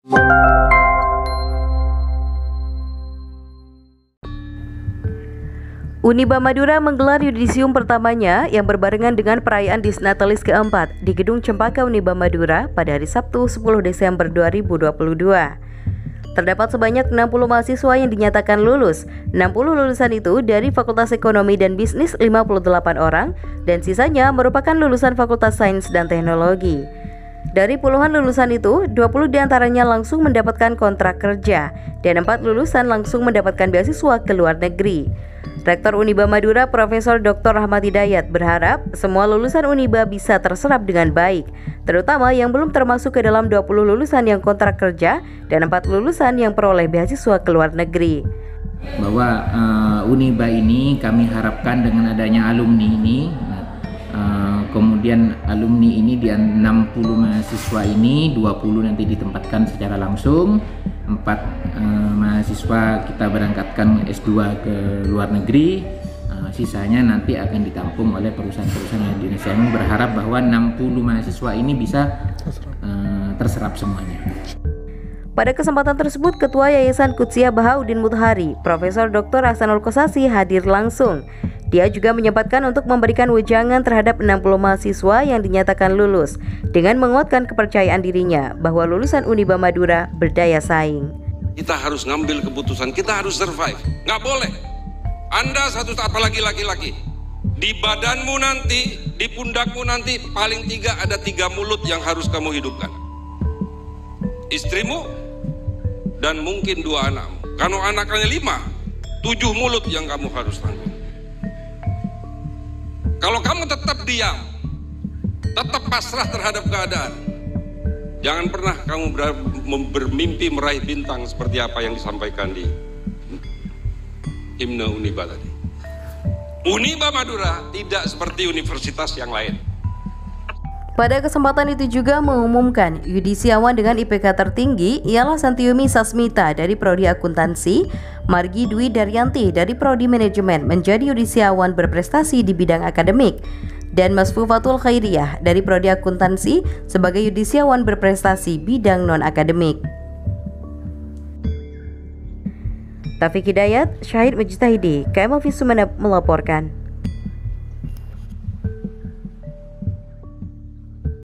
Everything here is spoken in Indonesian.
Uniba Madura menggelar yudisium pertamanya yang berbarengan dengan perayaan Disnatalis keempat di Gedung Cempaka Uniba Madura pada hari Sabtu 10 Desember 2022. Terdapat sebanyak 60 mahasiswa yang dinyatakan lulus. 60 lulusan itu dari Fakultas Ekonomi dan Bisnis 58 orang dan sisanya merupakan lulusan Fakultas Sains dan Teknologi. Dari puluhan lulusan itu, 20 diantaranya langsung mendapatkan kontrak kerja dan 4 lulusan langsung mendapatkan beasiswa ke luar negeri. Rektor Uniba Madura Profesor Dr. Rahmat Hidayat berharap semua lulusan Uniba bisa terserap dengan baik, terutama yang belum termasuk ke dalam 20 lulusan yang kontrak kerja dan 4 lulusan yang peroleh beasiswa ke luar negeri. Bahwa Uniba ini kami harapkan dengan adanya alumni ini, kemudian alumni ini di 60 mahasiswa ini 20 nanti ditempatkan secara langsung, 4 mahasiswa kita berangkatkan S2 ke luar negeri, sisanya nanti akan ditampung oleh perusahaan-perusahaan di Indonesia. Kami berharap bahwa 60 mahasiswa ini bisa terserap semuanya. Pada kesempatan tersebut, Ketua Yayasan Qudsiah Bahauddin Mutahari, Profesor Dr. Ahsanul Qasasi hadir langsung. Dia juga menyempatkan untuk memberikan wejangan terhadap 60 mahasiswa yang dinyatakan lulus dengan menguatkan kepercayaan dirinya bahwa lulusan Uniba Madura berdaya saing. Kita harus ngambil keputusan, kita harus survive. Nggak boleh. Anda satu, apalagi laki-laki, di badanmu nanti, di pundakmu nanti paling 3 ada 3 mulut yang harus kamu hidupkan. Istrimu dan mungkin 2 anakmu. Kalau anaknya 5, 7 mulut yang kamu harus tanggung. Kalau kamu tetap diam, tetap pasrah terhadap keadaan, jangan pernah kamu bermimpi meraih bintang seperti apa yang disampaikan di himne Uniba tadi. Uniba Madura tidak seperti universitas yang lain. Pada kesempatan itu juga mengumumkan yudisiawan dengan IPK tertinggi ialah Santiumi Sasmita dari Prodi Akuntansi, Margi Dwi Daryanti dari Prodi Manajemen menjadi yudisiawan berprestasi di bidang akademik, dan Mas Fufatul Khairiyah dari Prodi Akuntansi sebagai yudisiawan berprestasi bidang non-akademik. Taufik Hidayat, Syahid Mujtahidi, KMLV Sumeneb melaporkan.